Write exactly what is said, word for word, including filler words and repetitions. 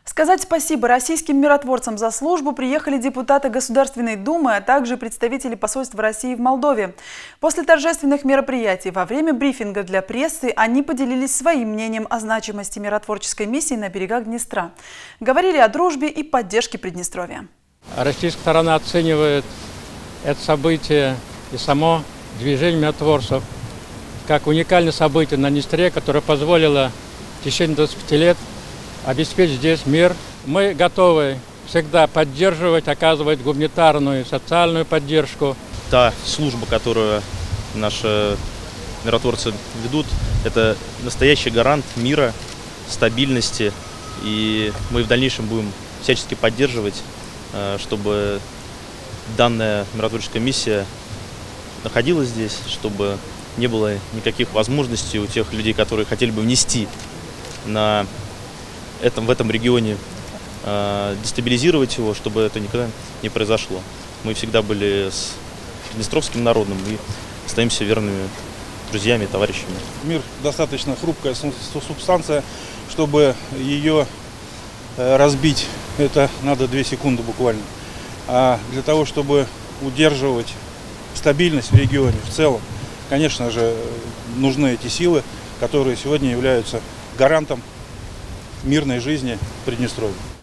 Сказать спасибо российским миротворцам за службу приехали депутаты Государственной Думы, а также представители посольства России в Молдове. После торжественных мероприятий во время брифинга для прессы они поделились своим мнением о значимости миротворческой миссии на берегах Днестра. Говорили о дружбе и поддержке Приднестровья. Российская сторона оценивает это событие и само движение миротворцев как уникальное событие на Днестре, которое позволило в течение двадцати пяти лет обеспечить здесь мир. Мы готовы всегда поддерживать, оказывать гуманитарную и социальную поддержку. Та служба, которую наши миротворцы ведут, это настоящий гарант мира, стабильности. И мы в дальнейшем будем всячески поддерживать, чтобы данная миротворческая миссия находилась здесь, чтобы не было никаких возможностей у тех людей, которые хотели бы внести на этом, в этом регионе, э, дестабилизировать его, чтобы это никогда не произошло. Мы всегда были с приднестровским народом и остаемся верными друзьями и товарищами. Мир достаточно хрупкая субстанция, чтобы ее разбить, это надо две секунды буквально. А для того, чтобы удерживать стабильность в регионе в целом, конечно же, нужны эти силы, которые сегодня являются гарантом мирной жизни в Приднестровье.